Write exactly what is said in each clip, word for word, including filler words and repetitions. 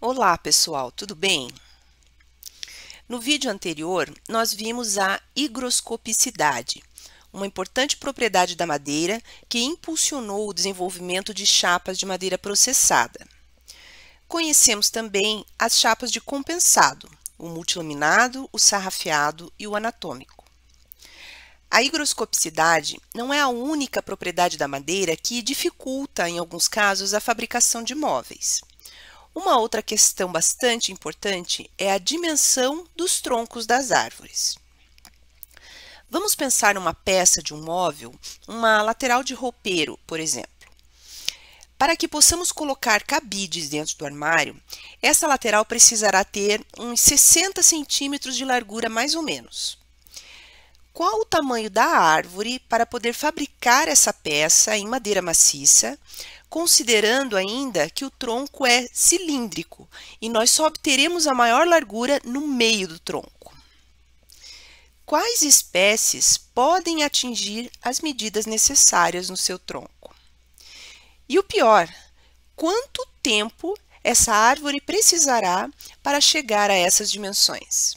Olá pessoal, tudo bem? No vídeo anterior, nós vimos a higroscopicidade, uma importante propriedade da madeira que impulsionou o desenvolvimento de chapas de madeira processada. Conhecemos também as chapas de compensado, o multilaminado, o sarrafiado e o anatômico. A higroscopicidade não é a única propriedade da madeira que dificulta, em alguns casos, a fabricação de móveis. Uma outra questão bastante importante é a dimensão dos troncos das árvores. Vamos pensar numa peça de um móvel, uma lateral de roupeiro, por exemplo. Para que possamos colocar cabides dentro do armário, essa lateral precisará ter uns sessenta centímetros de largura mais ou menos. Qual o tamanho da árvore para poder fabricar essa peça em madeira maciça, considerando ainda que o tronco é cilíndrico e nós só obteremos a maior largura no meio do tronco? Quais espécies podem atingir as medidas necessárias no seu tronco? E o pior, quanto tempo essa árvore precisará para chegar a essas dimensões?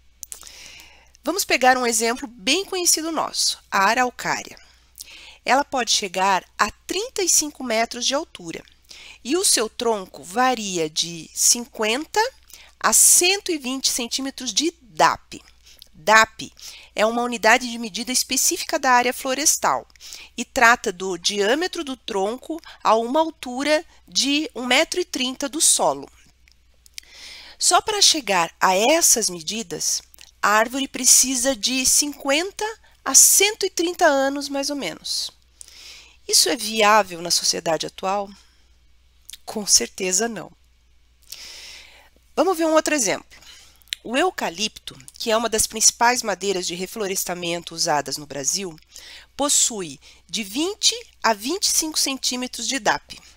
Vamos pegar um exemplo bem conhecido nosso, a araucária. Ela pode chegar a trinta e cinco metros de altura e o seu tronco varia de cinquenta a cento e vinte centímetros de D A P. D A P é uma unidade de medida específica da área florestal e trata do diâmetro do tronco a uma altura de um metro e trinta do solo. Só para chegar a essas medidas, a árvore precisa de cinquenta a cento e trinta anos, mais ou menos. Isso é viável na sociedade atual? Com certeza não. Vamos ver um outro exemplo. O eucalipto, que é uma das principais madeiras de reflorestamento usadas no Brasil, possui de vinte a vinte e cinco centímetros de D A P.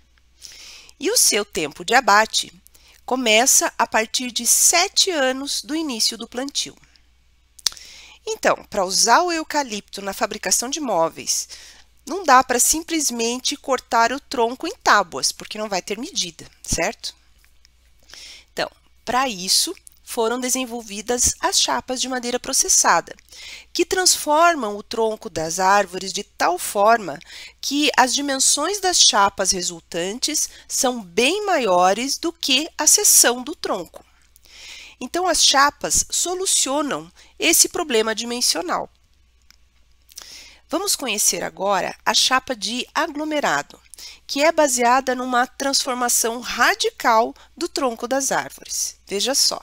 E o seu tempo de abate começa a partir de sete anos do início do plantio. Então, para usar o eucalipto na fabricação de móveis, não dá para simplesmente cortar o tronco em tábuas, porque não vai ter medida, certo? Então, para isso, foram desenvolvidas as chapas de madeira processada, que transformam o tronco das árvores de tal forma que as dimensões das chapas resultantes são bem maiores do que a seção do tronco. Então, as chapas solucionam esse problema dimensional. Vamos conhecer agora a chapa de aglomerado, que é baseada numa transformação radical do tronco das árvores. Veja só.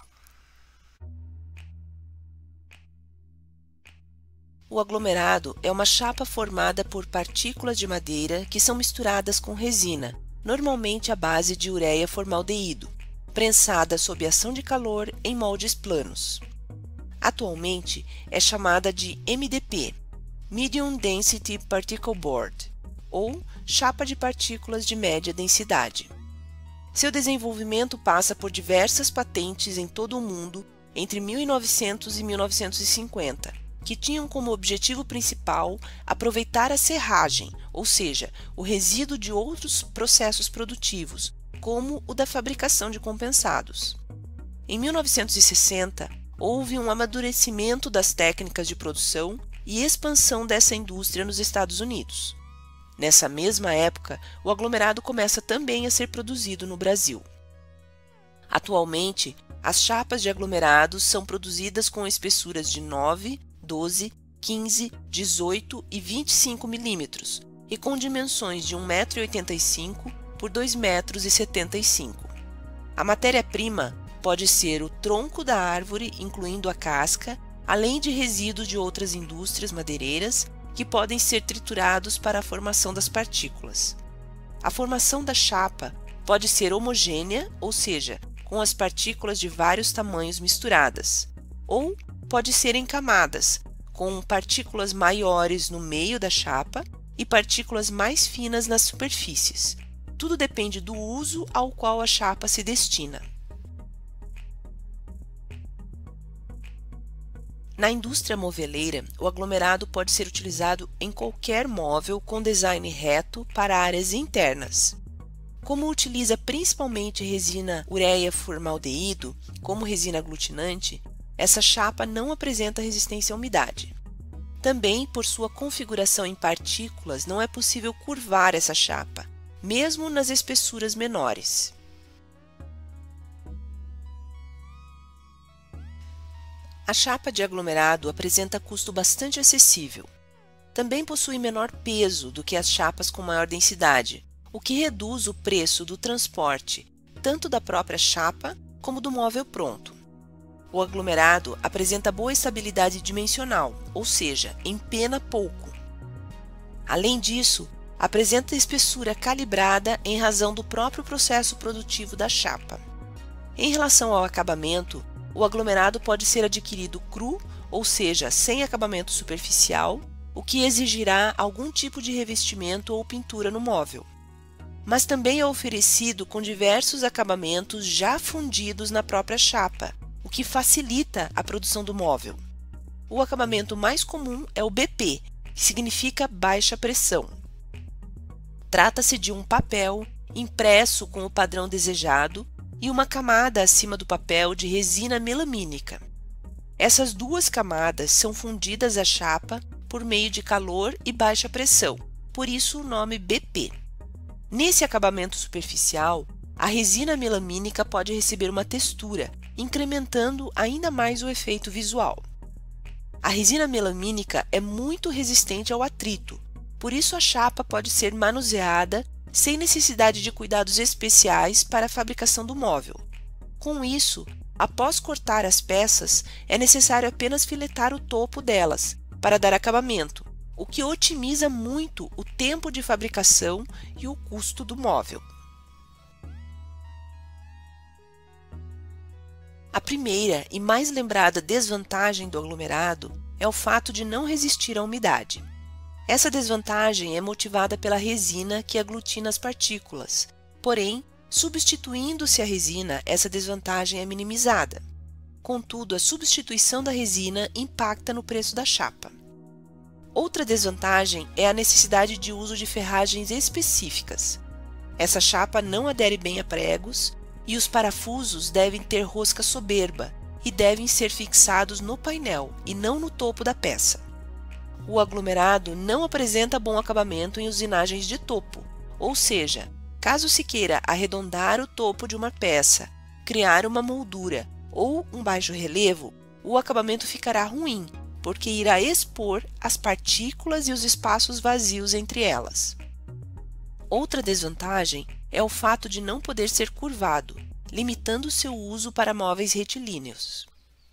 O aglomerado é uma chapa formada por partículas de madeira que são misturadas com resina, normalmente à base de ureia-formaldeído, prensada sob ação de calor em moldes planos. Atualmente é chamada de M D P, Medium Density Particle Board, ou chapa de partículas de média densidade. Seu desenvolvimento passa por diversas patentes em todo o mundo entre mil e novecentos e mil novecentos e cinquenta. Que tinham como objetivo principal aproveitar a serragem, ou seja, o resíduo de outros processos produtivos, como o da fabricação de compensados. Em mil novecentos e sessenta, houve um amadurecimento das técnicas de produção e expansão dessa indústria nos Estados Unidos. Nessa mesma época, o aglomerado começa também a ser produzido no Brasil. Atualmente, as chapas de aglomerados são produzidas com espessuras de nove, doze, quinze, dezoito e vinte e cinco milímetros e com dimensões de um metro e oitenta e cinco por dois metros e setenta e cinco. A matéria-prima pode ser o tronco da árvore, incluindo a casca, além de resíduos de outras indústrias madeireiras que podem ser triturados para a formação das partículas. A formação da chapa pode ser homogênea, ou seja, com as partículas de vários tamanhos misturadas, ou pode ser em camadas, com partículas maiores no meio da chapa e partículas mais finas nas superfícies. Tudo depende do uso ao qual a chapa se destina. Na indústria moveleira, o aglomerado pode ser utilizado em qualquer móvel com design reto para áreas internas. Como utiliza principalmente resina ureia formaldeído como resina aglutinante, essa chapa não apresenta resistência à umidade. Também, por sua configuração em partículas, não é possível curvar essa chapa, mesmo nas espessuras menores. A chapa de aglomerado apresenta custo bastante acessível. Também possui menor peso do que as chapas com maior densidade, o que reduz o preço do transporte, tanto da própria chapa como do móvel pronto. O aglomerado apresenta boa estabilidade dimensional, ou seja, empena pouco. Além disso, apresenta espessura calibrada em razão do próprio processo produtivo da chapa. Em relação ao acabamento, o aglomerado pode ser adquirido cru, ou seja, sem acabamento superficial, o que exigirá algum tipo de revestimento ou pintura no móvel. Mas também é oferecido com diversos acabamentos já fundidos na própria chapa, o que facilita a produção do móvel. O acabamento mais comum é o B P, que significa baixa pressão. Trata-se de um papel impresso com o padrão desejado e uma camada acima do papel de resina melamínica. Essas duas camadas são fundidas à chapa por meio de calor e baixa pressão, por isso o nome B P. Nesse acabamento superficial, a resina melamínica pode receber uma textura, incrementando ainda mais o efeito visual. A resina melamínica é muito resistente ao atrito, por isso a chapa pode ser manuseada sem necessidade de cuidados especiais para a fabricação do móvel. Com isso, após cortar as peças, é necessário apenas filetar o topo delas para dar acabamento, o que otimiza muito o tempo de fabricação e o custo do móvel. A primeira e mais lembrada desvantagem do aglomerado é o fato de não resistir à umidade. Essa desvantagem é motivada pela resina que aglutina as partículas, porém, substituindo-se a resina, essa desvantagem é minimizada. Contudo, a substituição da resina impacta no preço da chapa. Outra desvantagem é a necessidade de uso de ferragens específicas. Essa chapa não adere bem a pregos e os parafusos devem ter rosca soberba e devem ser fixados no painel e não no topo da peça. O aglomerado não apresenta bom acabamento em usinagens de topo, ou seja, caso se queira arredondar o topo de uma peça, criar uma moldura ou um baixo relevo, o acabamento ficará ruim, porque irá expor as partículas e os espaços vazios entre elas. Outra desvantagem é o fato de não poder ser curvado, limitando seu uso para móveis retilíneos.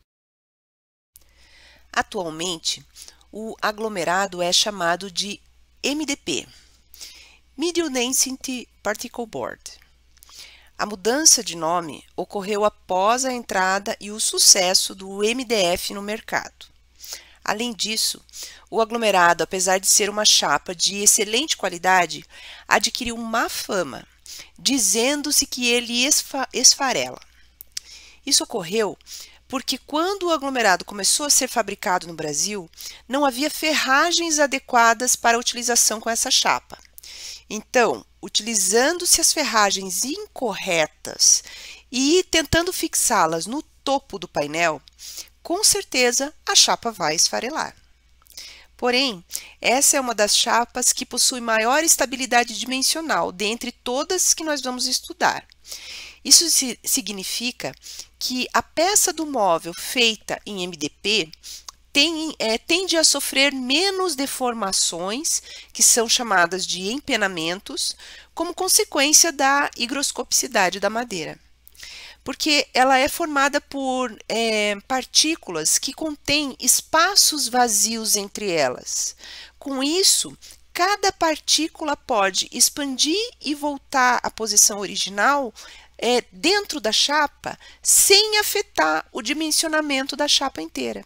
Atualmente, o aglomerado é chamado de M D P, Medium Density Particle Board. A mudança de nome ocorreu após a entrada e o sucesso do M D F no mercado. Além disso, o aglomerado, apesar de ser uma chapa de excelente qualidade, adquiriu má fama, dizendo-se que ele esfa esfarela. Isso ocorreu porque quando o aglomerado começou a ser fabricado no Brasil, não havia ferragens adequadas para a utilização com essa chapa. Então, utilizando-se as ferragens incorretas e tentando fixá-las no topo do painel, com certeza a chapa vai esfarelar. Porém, essa é uma das chapas que possui maior estabilidade dimensional dentre todas que nós vamos estudar. Isso significa que a peça do móvel feita em M D P tem, é, tende a sofrer menos deformações, que são chamadas de empenamentos, como consequência da higroscopicidade da madeira. Porque ela é formada por é, partículas que contêm espaços vazios entre elas. Com isso, cada partícula pode expandir e voltar à posição original é, dentro da chapa, sem afetar o dimensionamento da chapa inteira.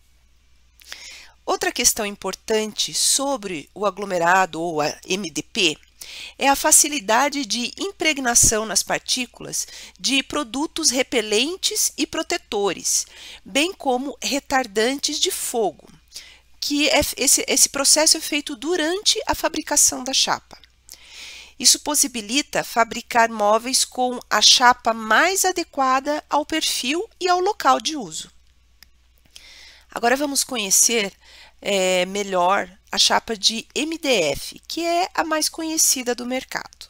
Outra questão importante sobre o aglomerado ou a M D P é a facilidade de impregnação nas partículas de produtos repelentes e protetores, bem como retardantes de fogo, que é, esse, esse processo é feito durante a fabricação da chapa. Isso possibilita fabricar móveis com a chapa mais adequada ao perfil e ao local de uso. Agora vamos conhecer é, melhor a chapa de M D F, que é a mais conhecida do mercado.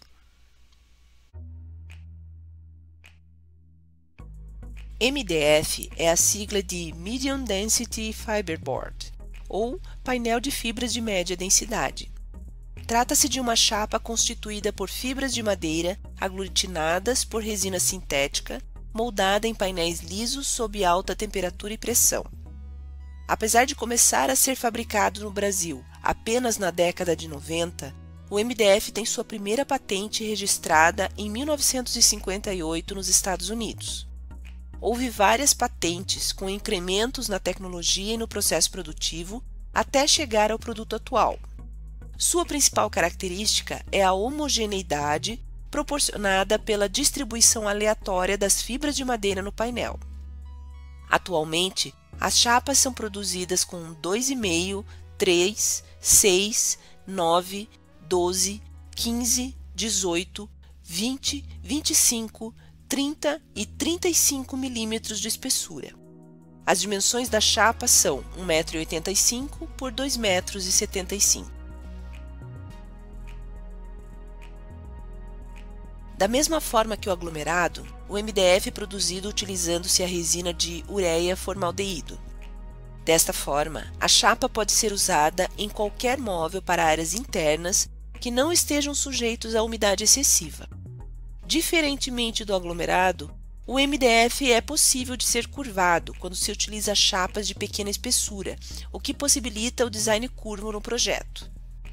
M D F é a sigla de Medium Density Fiberboard, ou painel de fibras de média densidade. Trata-se de uma chapa constituída por fibras de madeira aglutinadas por resina sintética, moldada em painéis lisos sob alta temperatura e pressão. Apesar de começar a ser fabricado no Brasil apenas na década de noventa, o M D F tem sua primeira patente registrada em mil novecentos e cinquenta e oito nos Estados Unidos. Houve várias patentes com incrementos na tecnologia e no processo produtivo até chegar ao produto atual. Sua principal característica é a homogeneidade proporcionada pela distribuição aleatória das fibras de madeira no painel. Atualmente, as chapas são produzidas com dois vírgula cinco, três, seis, nove, doze, quinze, dezoito, vinte, vinte e cinco, trinta e trinta e cinco milímetros de espessura. As dimensões da chapa são um metro e oitenta e cinco por dois metros e setenta e cinco. Da mesma forma que o aglomerado, o M D F é produzido utilizando-se a resina de ureia formaldeído. Desta forma, a chapa pode ser usada em qualquer móvel para áreas internas que não estejam sujeitos à umidade excessiva. Diferentemente do aglomerado, o M D F é possível de ser curvado quando se utiliza chapas de pequena espessura, o que possibilita o design curvo no projeto.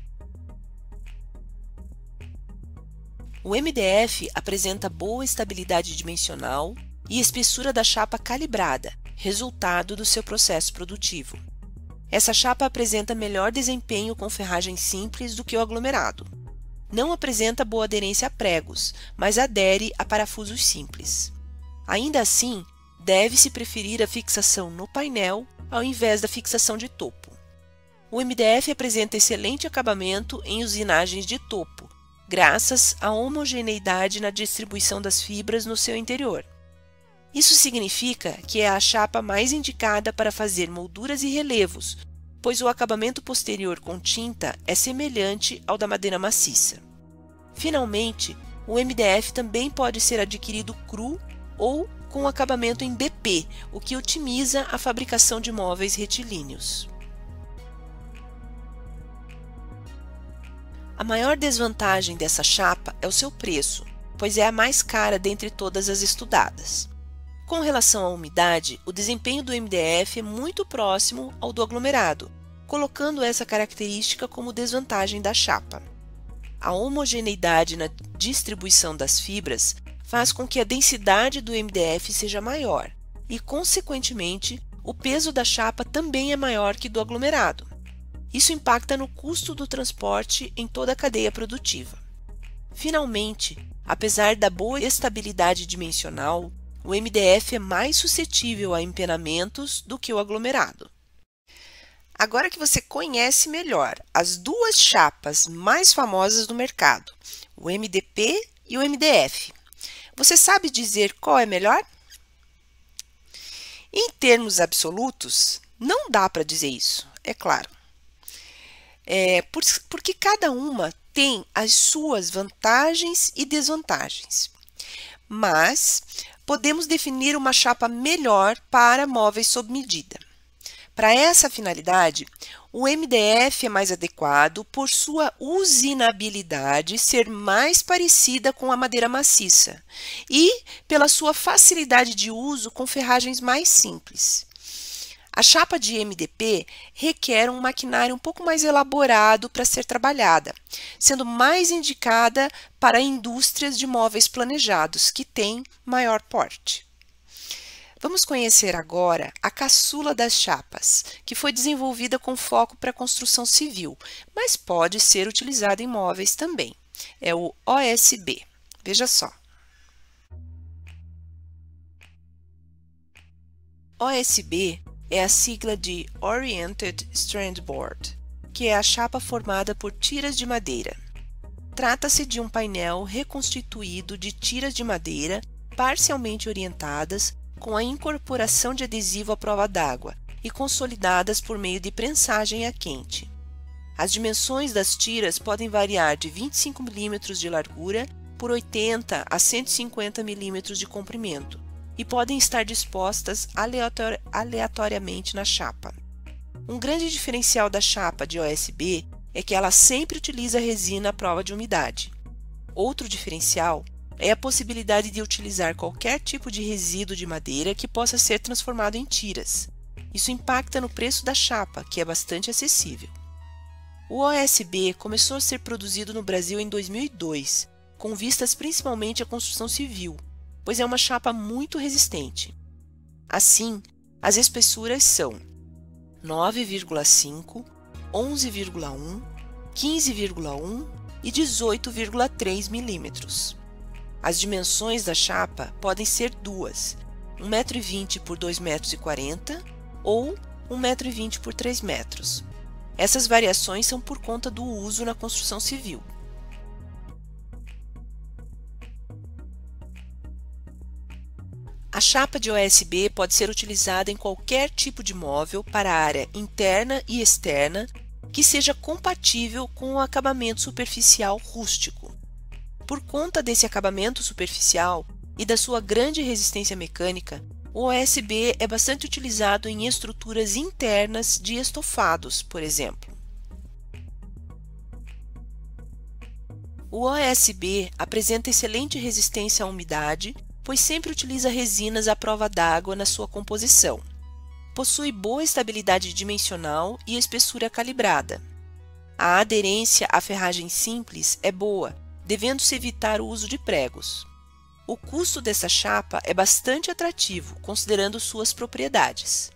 O M D F apresenta boa estabilidade dimensional e espessura da chapa calibrada, resultado do seu processo produtivo. Essa chapa apresenta melhor desempenho com ferragem simples do que o aglomerado. Não apresenta boa aderência a pregos, mas adere a parafusos simples. Ainda assim, deve-se preferir a fixação no painel ao invés da fixação de topo. O M D F apresenta excelente acabamento em usinagens de topo, graças à homogeneidade na distribuição das fibras no seu interior. Isso significa que é a chapa mais indicada para fazer molduras e relevos, pois o acabamento posterior com tinta é semelhante ao da madeira maciça. Finalmente, o M D F também pode ser adquirido cru ou com acabamento em B P, o que otimiza a fabricação de móveis retilíneos. A maior desvantagem dessa chapa é o seu preço, pois é a mais cara dentre todas as estudadas. Com relação à umidade, o desempenho do M D F é muito próximo ao do aglomerado, colocando essa característica como desvantagem da chapa. A homogeneidade na distribuição das fibras faz com que a densidade do M D F seja maior e, consequentemente, o peso da chapa também é maior que do aglomerado. Isso impacta no custo do transporte em toda a cadeia produtiva. Finalmente, apesar da boa estabilidade dimensional, o M D F é mais suscetível a empenamentos do que o aglomerado. Agora que você conhece melhor as duas chapas mais famosas do mercado, o M D P e o M D F, você sabe dizer qual é melhor? Em termos absolutos, não dá para dizer isso, é claro. É, porque cada uma tem as suas vantagens e desvantagens. Mas podemos definir uma chapa melhor para móveis sob medida. Para essa finalidade, o M D F é mais adequado por sua usinabilidade ser mais parecida com a madeira maciça e pela sua facilidade de uso com ferragens mais simples. A chapa de M D P requer um maquinário um pouco mais elaborado para ser trabalhada, sendo mais indicada para indústrias de móveis planejados, que têm maior porte. Vamos conhecer agora a caçula das chapas, que foi desenvolvida com foco para a construção civil, mas pode ser utilizada em móveis também. É o O S B. Veja só. O S B é a sigla de Oriented Strand Board, que é a chapa formada por tiras de madeira. Trata-se de um painel reconstituído de tiras de madeira parcialmente orientadas com a incorporação de adesivo à prova d'água e consolidadas por meio de prensagem a quente. As dimensões das tiras podem variar de vinte e cinco milímetros de largura por oitenta a cento e cinquenta milímetros de comprimento e podem estar dispostas aleatori- aleatoriamente na chapa. Um grande diferencial da chapa de O S B é que ela sempre utiliza resina à prova de umidade. Outro diferencial é a possibilidade de utilizar qualquer tipo de resíduo de madeira que possa ser transformado em tiras. Isso impacta no preço da chapa, que é bastante acessível. O O S B começou a ser produzido no Brasil em dois mil e dois, com vistas principalmente à construção civil, pois é uma chapa muito resistente. Assim, as espessuras são nove vírgula cinco, onze vírgula um, quinze vírgula um e dezoito vírgula três milímetros. As dimensões da chapa podem ser duas, um metro e vinte por dois metros e quarenta ou um metro e vinte por três metros. Essas variações são por conta do uso na construção civil. A chapa de O S B pode ser utilizada em qualquer tipo de móvel para a área interna e externa que seja compatível com o acabamento superficial rústico. Por conta desse acabamento superficial e da sua grande resistência mecânica, o O S B é bastante utilizado em estruturas internas de estofados, por exemplo. O O S B apresenta excelente resistência à umidade, pois sempre utiliza resinas à prova d'água na sua composição. Possui boa estabilidade dimensional e espessura calibrada. A aderência à ferragem simples é boa, devendo-se evitar o uso de pregos. O custo dessa chapa é bastante atrativo, considerando suas propriedades.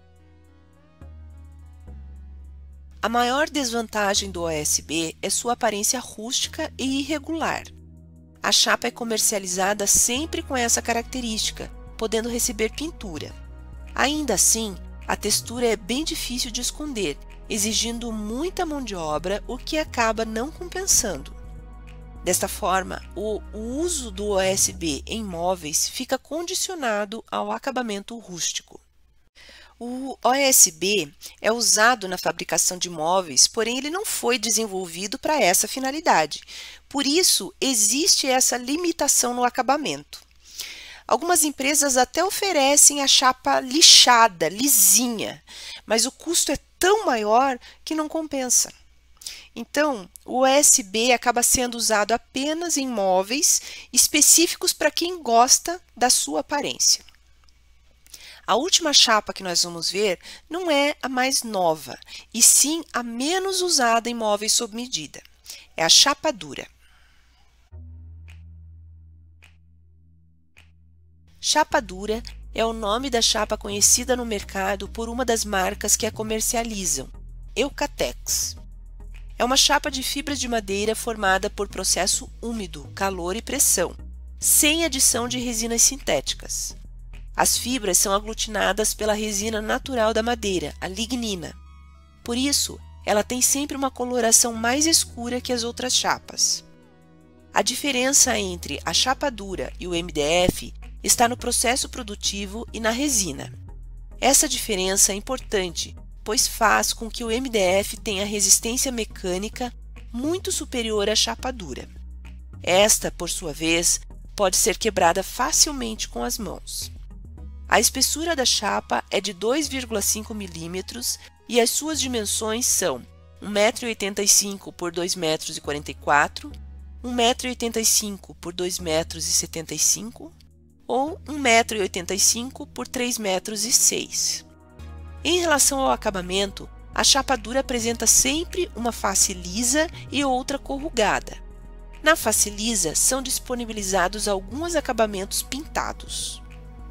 A maior desvantagem do O S B é sua aparência rústica e irregular. A chapa é comercializada sempre com essa característica, podendo receber pintura. Ainda assim, a textura é bem difícil de esconder, exigindo muita mão de obra, o que acaba não compensando. Desta forma, o, o uso do O S B em móveis fica condicionado ao acabamento rústico. O O S B é usado na fabricação de móveis, porém ele não foi desenvolvido para essa finalidade. Por isso, existe essa limitação no acabamento. Algumas empresas até oferecem a chapa lixada, lisinha, mas o custo é tão maior que não compensa. Então, o O S B acaba sendo usado apenas em móveis específicos para quem gosta da sua aparência. A última chapa que nós vamos ver não é a mais nova, e sim a menos usada em móveis sob medida. É a chapa dura. Chapa dura é o nome da chapa conhecida no mercado por uma das marcas que a comercializam, Eucatex. É uma chapa de fibras de madeira formada por processo úmido, calor e pressão, sem adição de resinas sintéticas. As fibras são aglutinadas pela resina natural da madeira, a lignina. Por isso, ela tem sempre uma coloração mais escura que as outras chapas. A diferença entre a chapa dura e o M D F está no processo produtivo e na resina. Essa diferença é importante, pois faz com que o M D F tenha resistência mecânica muito superior à chapa dura. Esta, por sua vez, pode ser quebrada facilmente com as mãos. A espessura da chapa é de dois vírgula cinco milímetros e as suas dimensões são um metro e oitenta e cinco por dois metros e quarenta e quatro, um metro e oitenta e cinco por dois metros e setenta e cinco ou um metro e oitenta e cinco por três metros e seis. Em relação ao acabamento, a chapa dura apresenta sempre uma face lisa e outra corrugada. Na face lisa são disponibilizados alguns acabamentos pintados.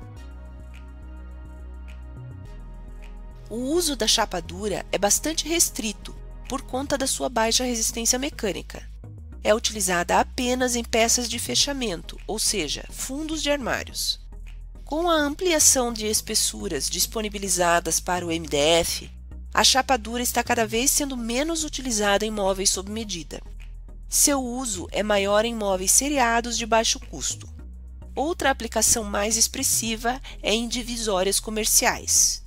O uso da chapa dura é bastante restrito por conta da sua baixa resistência mecânica. É utilizada apenas em peças de fechamento, ou seja, fundos de armários. Com a ampliação de espessuras disponibilizadas para o M D F, a chapa dura está cada vez sendo menos utilizada em móveis sob medida. Seu uso é maior em móveis seriados de baixo custo. Outra aplicação mais expressiva é em divisórias comerciais.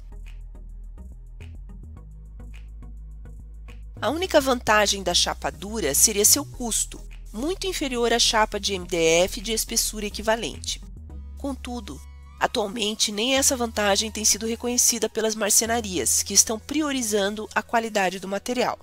A única vantagem da chapa dura seria seu custo, muito inferior à chapa de M D F de espessura equivalente. Contudo, atualmente nem essa vantagem tem sido reconhecida pelas marcenarias, que estão priorizando a qualidade do material.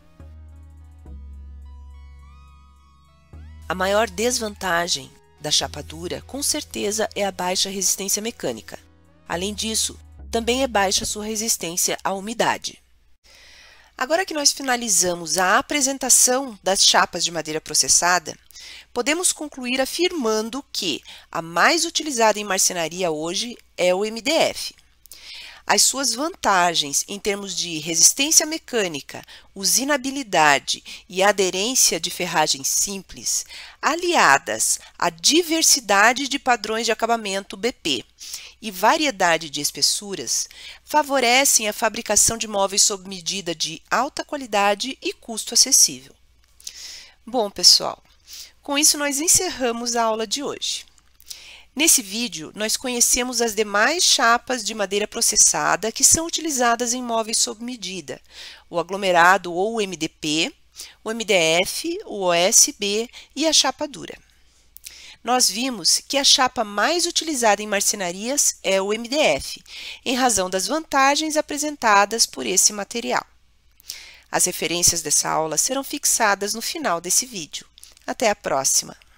A maior desvantagem da chapa dura, com certeza, é a baixa resistência mecânica. Além disso, também é baixa sua resistência à umidade. Agora que nós finalizamos a apresentação das chapas de madeira processada, podemos concluir afirmando que a mais utilizada em marcenaria hoje é o M D F. As suas vantagens em termos de resistência mecânica, usinabilidade e aderência de ferragem simples, aliadas à diversidade de padrões de acabamento B P e variedade de espessuras, favorecem a fabricação de móveis sob medida de alta qualidade e custo acessível. Bom, pessoal, com isso nós encerramos a aula de hoje. Nesse vídeo, nós conhecemos as demais chapas de madeira processada que são utilizadas em móveis sob medida, o aglomerado ou o M D P, o M D F, o O S B e a chapa dura. Nós vimos que a chapa mais utilizada em marcenarias é o M D F, em razão das vantagens apresentadas por esse material. As referências dessa aula serão fixadas no final desse vídeo. Até a próxima!